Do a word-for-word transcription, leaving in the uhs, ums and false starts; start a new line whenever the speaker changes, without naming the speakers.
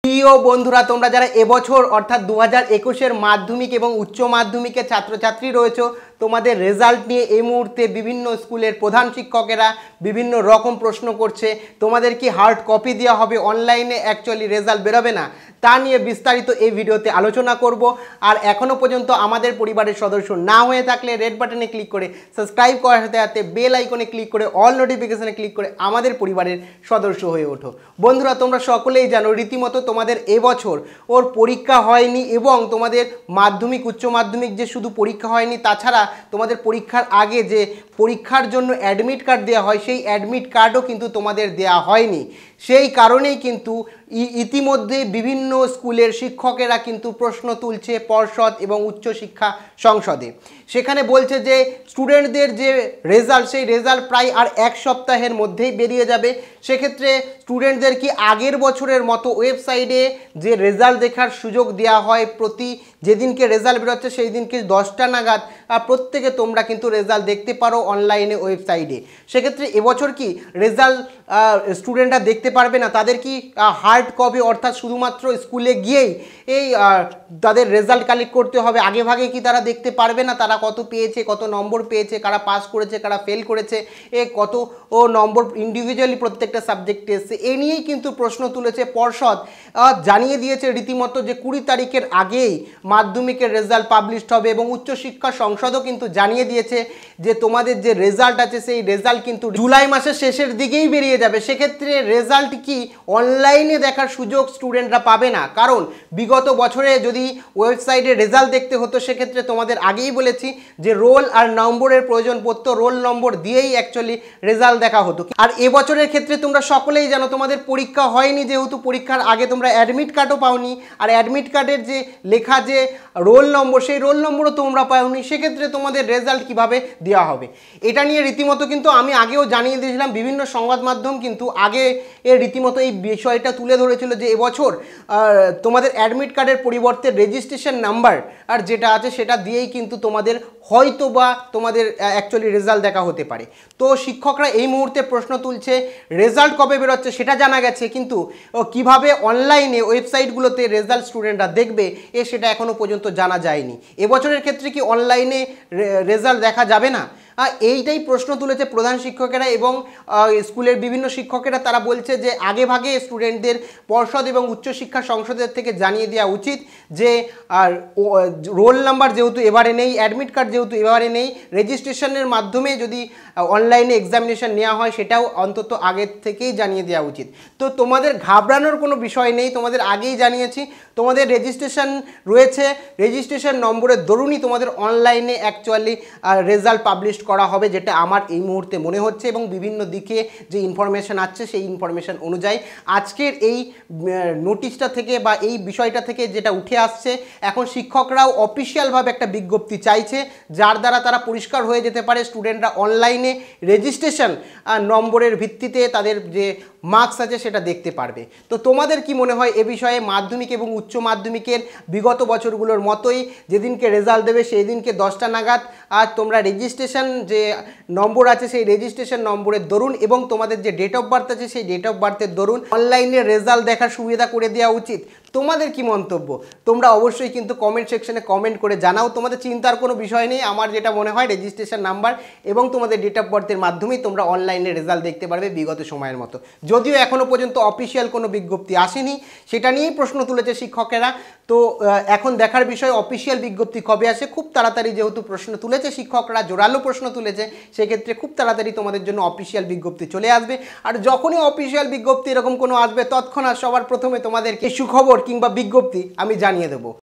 প্রিয় বন্ধুরা, তোমরা যারা এবছর অর্থাৎ দু হাজার একুশের মাধ্যমিক এবং উচ্চ মাধ্যমিকের ছাত্রছাত্রী রয়েছে, তোমাদের রেজাল্ট নিয়ে এই মুহূর্তে বিভিন্ন স্কুলের প্রধান শিক্ষকেরা বিভিন্ন রকম প্রশ্ন করছে। তোমাদের কি হার্ড কপি দেওয়া হবে, অনলাইনে অ্যাকচুয়ালি রেজাল্ট বেরোবে না, তা নিয়ে বিস্তারিত এই ভিডিওতে আলোচনা করব। আর এখনও পর্যন্ত আমাদের পরিবারের সদস্য না হয়ে থাকলে রেড বাটনে ক্লিক করে সাবস্ক্রাইব করার সাথে সাথে বেল আইকনে ক্লিক করে অল নোটিফিকেশনে ক্লিক করে আমাদের পরিবারের সদস্য হয়ে ওঠো। বন্ধুরা, তোমরা সকলেই জানো রীতিমতো তোমাদের এবছর ওর পরীক্ষা হয়নি, এবং তোমাদের মাধ্যমিক উচ্চ মাধ্যমিক যে শুধু পরীক্ষা হয়নি, তাছাড়া তোমাদের পরীক্ষার আগে যে পরীক্ষার জন্য অ্যাডমিট কার্ড দেওয়া হয়, সেই অ্যাডমিট কার্ডও কিন্তু তোমাদের দেওয়া হয়নি। সেই কারণেই কিন্তু ইতিমধ্যে বিভিন্ন স্কুলের শিক্ষকেরা কিন্তু প্রশ্ন তুলছে পর্ষদ এবং উচ্চশিক্ষা সংসদে। সেখানে বলছে যে স্টুডেন্টদের যে রেজাল্ট, সেই রেজাল্ট প্রায় আর এক সপ্তাহের মধ্যেই বেরিয়ে যাবে। সেক্ষেত্রে স্টুডেন্টদের কি আগের বছরের মতো ওয়েবসাইটে যে রেজাল্ট দেখার সুযোগ দেওয়া হয়, প্রতি যেদিনকে রেজাল্ট বেরোচ্ছে সেই দিনকে দশটা নাগাদ প্রত্যেকে তোমরা কিন্তু রেজাল্ট দেখতে পারো অনলাইনে ওয়েবসাইটে। সেক্ষেত্রে এবছর কি রেজাল্ট স্টুডেন্টরা দেখতে পারবে না? তাদের কি হার্ড কপি অর্থাৎ শুধুমাত্র স্কুলে গিয়েই এই তাদের রেজাল্ট কালেক্ট করতে হবে? আগে ভাগে কি তারা দেখতে পারবে না তারা কত পেয়েছে, কত নম্বর পেয়েছে, কারা পাস করেছে, কারা ফেল করেছে, এ কত ও নম্বর ইন্ডিভিজুয়ালি প্রত্যেকটা সাবজেক্টে এসছে? এ নিয়েই কিন্তু প্রশ্ন তুলেছে পর্ষদ। জানিয়ে দিয়েছে রীতিমতো যে কুড়ি তারিখের আগেই মাধ্যমিকের রেজাল্ট পাবলিশড হবে, এবং উচ্চশিক্ষা সংসদও কিন্তু জানিয়ে দিয়েছে যে তোমাদের যে রেজাল্ট আছে সেই রেজাল্ট কিন্তু জুলাই মাসের শেষের দিকেই বেরিয়ে যাবে। সেক্ষেত্রে রেজাল্ট কি অনলাইনে দেখার সুযোগ স্টুডেন্টরা পাবে না, কারণ বিগত বছরে যদি ওয়েবসাইটে রেজাল্ট দেখতে হতো সেক্ষেত্রে তোমাদের আগেই বলেছি যে রোল আর নম্বরের প্রয়োজন পড়তো, রোল নম্বর দিয়েই অ্যাকচুয়ালি রেজাল্ট দেখা হতো। আর এবছরের ক্ষেত্রে তোমরা সকলেই জানো তোমাদের পরীক্ষা হয়নি, যেহেতু পরীক্ষার আগে তোমরা অ্যাডমিট কার্ডও পাওনি, আর অ্যাডমিট কার্ডের যে লেখা যে রোল নম্বর সেই রোল নম্বরও তোমরা পাওনি। সেক্ষেত্রে তোমাদের রেজাল্ট কিভাবে দেওয়া হবে? এটা নিয়ে রীতিমতো কিন্তু আমি আগেও জানিয়ে দিয়েছিলাম, বিভিন্ন সংবাদ মাধ্যম কিন্তু আগে এর রীতিমতো এই বিষয়টা তুলে ধরেছিল যে এবছর তোমাদের অ্যাডমিট কার্ডের পরিবর্তে রেজিস্ট্রেশন নাম্বার আর যেটা আছে সেটা দিয়েই কিন্তু তোমাদের হয়তো বা তোমাদের অ্যাকচুয়ালি রেজাল্ট দেখা হতে পারে। তো শিক্ষকরা এই মুহূর্তে প্রশ্ন তুলছে রেজাল্ট কবে বেরোচ্ছে সেটা জানা গেছে, কিন্তু কিভাবে অনলাইনে ওয়েবসাইটগুলোতে রেজাল্ট স্টুডেন্টরা দেখবে এ সেটা এখনও পর্যন্ত জানা যায়নি। এবছরের ক্ষেত্রে কি অনলাইনে রেজাল্ট দেখা যাবে না? এইটাই প্রশ্ন তুলেছে প্রধান শিক্ষকেরা এবং স্কুলের বিভিন্ন শিক্ষকেরা। তারা বলছে যে আগে ভাগে স্টুডেন্টদের পর্ষদ এবং উচ্চশিক্ষা সংসদের থেকে জানিয়ে দেওয়া উচিত যে আর রোল নাম্বার যেহেতু এবারে নেই, অ্যাডমিট কার্ড যেহেতু এবারে নেই, রেজিস্ট্রেশনের মাধ্যমে যদি অনলাইনে এক্সামিনেশন নেওয়া হয় সেটাও অন্তত আগের থেকেই জানিয়ে দেওয়া উচিত। তো তোমাদের ঘাবড়ানোর কোনো বিষয় নেই, তোমাদের আগেই জানিয়েছি তোমাদের রেজিস্ট্রেশন রয়েছে, রেজিস্ট্রেশন নম্বরের দরুনই তোমাদের অনলাইনে অ্যাকচুয়ালি রেজাল্ট পাবলিশ করা হবে, যেটা আমার এই মুহূর্তে মনে হচ্ছে। এবং বিভিন্ন দিকে যে ইনফরমেশন আসছে সেই ইনফরমেশন অনুযায়ী আজকের এই নোটিশটা থেকে বা এই বিষয়টা থেকে যেটা উঠে আসছে, এখন শিক্ষকরাও অফিসিয়ালভাবে একটা বিজ্ঞপ্তি চাইছে যার দ্বারা তারা পরিষ্কার হয়ে যেতে পারে স্টুডেন্টরা অনলাইনে রেজিস্ট্রেশন নম্বরের ভিত্তিতে তাদের যে মার্কস আছে সেটা দেখতে পারবে। তো তোমাদের কি মনে হয় এ বিষয়ে? মাধ্যমিক এবং উচ্চ মাধ্যমিকের বিগত বছরগুলোর মতোই যেদিনকে রেজাল্ট দেবে সেই দিনকে দশটা নাগাদ আর তোমরা রেজিস্ট্রেশন যে নম্বর আছে সেই রেজিস্ট্রেশন নম্বরের দরুন এবং তোমাদের যে ডেট অফ বার্থ আছে সেই ডেট অফ বার্থের দরুন অনলাইনে রেজাল্ট দেখার সুবিধা করে দেওয়া উচিত? তোমাদের কি মন্তব্য তোমরা অবশ্যই কিন্তু কমেন্ট সেকশনে কমেন্ট করে জানাও। তোমাদের চিন্তার কোনো বিষয় নেই, আমার যেটা মনে হয় রেজিস্ট্রেশন নাম্বার এবং তোমাদের ডেট অফ বার্থের মাধ্যমেই তোমরা অনলাইনে রেজাল্ট দেখতে পারবে বিগত সময়ের মতো। যদিও এখনও পর্যন্ত অফিসিয়াল কোনো বিজ্ঞপ্তি আসেনি, সেটা নিয়েই প্রশ্ন তুলেছে শিক্ষকেরা। তো এখন দেখার বিষয় অফিসিয়াল বিজ্ঞপ্তি কবে আসে। খুব তাড়াতাড়ি যেহেতু প্রশ্ন তুলেছে শিক্ষকরা, জোরালো প্রশ্ন তুলেছে, সেক্ষেত্রে খুব তাড়াতাড়ি তোমাদের জন্য অফিসিয়াল বিজ্ঞপ্তি চলে আসবে। আর যখনই অফিসিয়াল বিজ্ঞপ্তি এরকম কোনো আসবে তৎক্ষণাৎ সবার প্রথমে তোমাদেরকে সুখবর কিংবা বিজ্ঞপ্তি আমি জানিয়ে দেবো।